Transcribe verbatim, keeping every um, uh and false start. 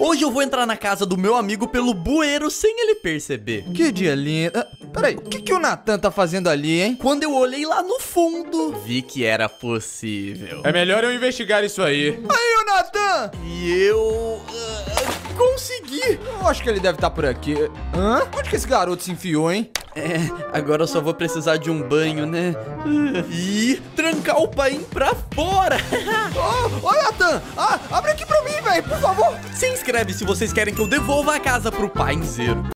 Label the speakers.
Speaker 1: Hoje eu vou entrar na casa do meu amigo pelo bueiro sem ele perceber.
Speaker 2: Que dia lindo. Ah, peraí, o que, que o Nathan tá fazendo ali, hein?
Speaker 1: Quando eu olhei lá no fundo, vi que era possível.
Speaker 3: É melhor eu investigar isso aí.
Speaker 2: Aí, o Nathan!
Speaker 1: E eu... Uh, consegui!
Speaker 2: Eu acho que ele deve estar por aqui. Hã? Onde que esse garoto se enfiou, hein?
Speaker 1: É, agora eu só vou precisar de um banho, né? E trancar o pai pra fora!
Speaker 2: Ô, ô, Nathan! Ah, abre aqui pra mim, velho, por favor!
Speaker 1: Se inscreve se vocês querem que eu devolva a casa pro Painzeiro.